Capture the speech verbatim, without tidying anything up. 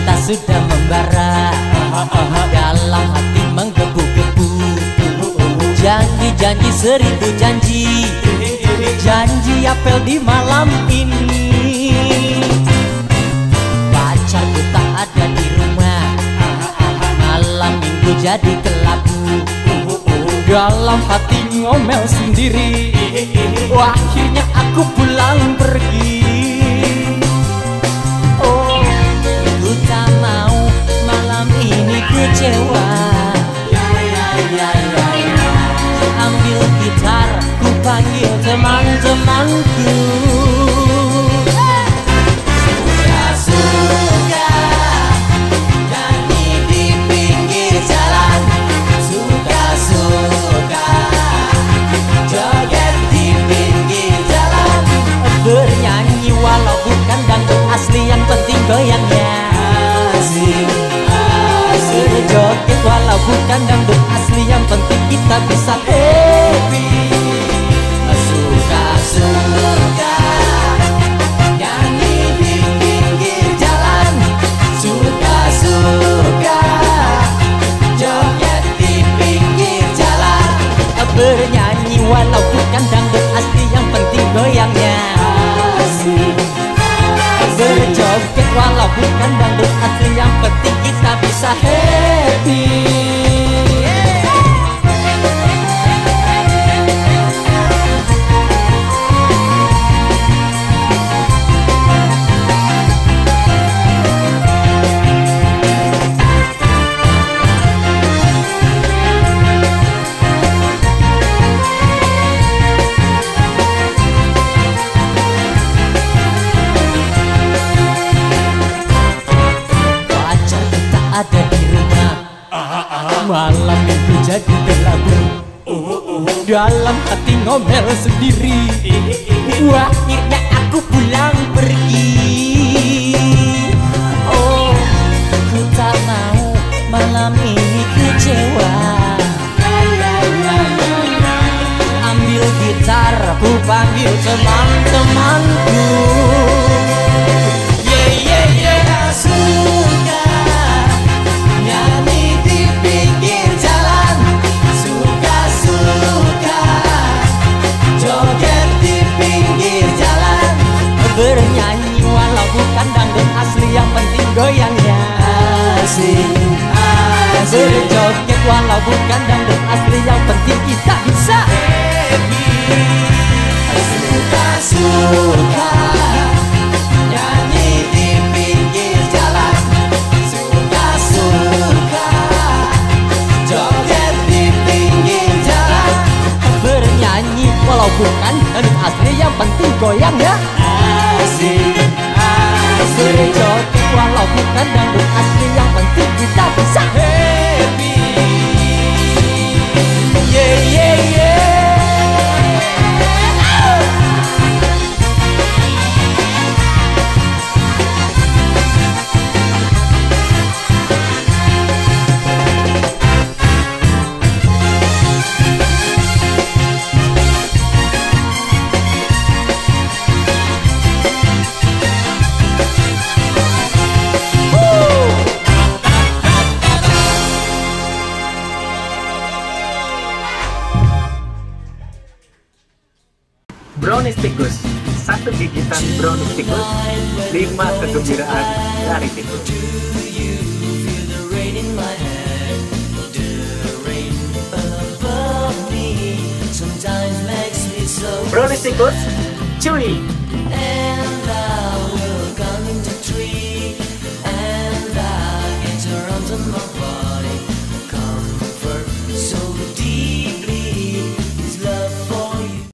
cinta sudah membara, dalam hati menggebu-gebu. Janji-janji seribu janji, janji apel di malam ini. Pacarku tak ada di rumah, malam minggu jadi kelabu. Dalam hati ngomel sendiri, akhirnya aku pulang pergi. Oh, ku tak mau malam ini kecewa. Ya, ya, ya, ya, ya. Ambil gitar, ku panggil teman-temanku. Suka-suka nyanyi di pinggir jalan, suka-suka joget di pinggir jalan, bernyanyi walau bukan dangdut asli, yang penting goyangnya asik. Berjoget walau bukan dangdut asli, yang penting kita bisa happy. Suka-suka nyanyi di pinggir jalan, suka-suka joget di pinggir jalan, bernyanyi walau bukan dangdut asli, yang penting goyangnya asik. Berjoget walau bukan dangdut asli, yang penting kita bisa happy. Ada di rumah, malam minggu jadi kelabu. Dalam hati ngomel sendiri, akhirnya aku pulang pergi. Oh, ku tak mau malam ini kecewa. Ambil gitar, ku panggil teman-temanku. Yeah, yeah, yeah, suka nyanyi di pinggir jalan, suka-suka joget di pinggir jalan, bernyanyi walau bukan dangdut asli, yang penting goyangnya asik. Berjoget walau bukan dangdut asli, yang penting kita bisa happy. Suka-suka nyanyi di pinggir jalan, suka-suka joget di pinggir jalan, bernyanyi walau bukan dangdut asli, yang penting goyangnya asik. Berjoget walau bukan dangdut asli, yang penting kita bisa happy. Yeah, yeah, yeah. Brownies tikus, satu gigitan brownies tikus, lima kegembiraan dari tikus. Brownies tikus, chewy. And I will come into tree, and I get your arms on my